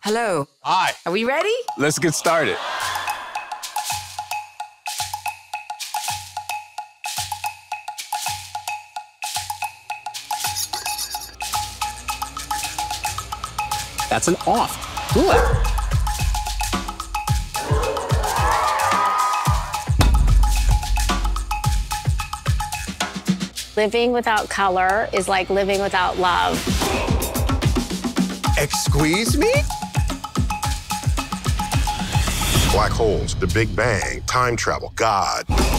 Hello. Hi. Are we ready? Let's get started. That's an off. Good. Living without color is like living without love. Excuse me? Black holes, the Big Bang, time travel, God.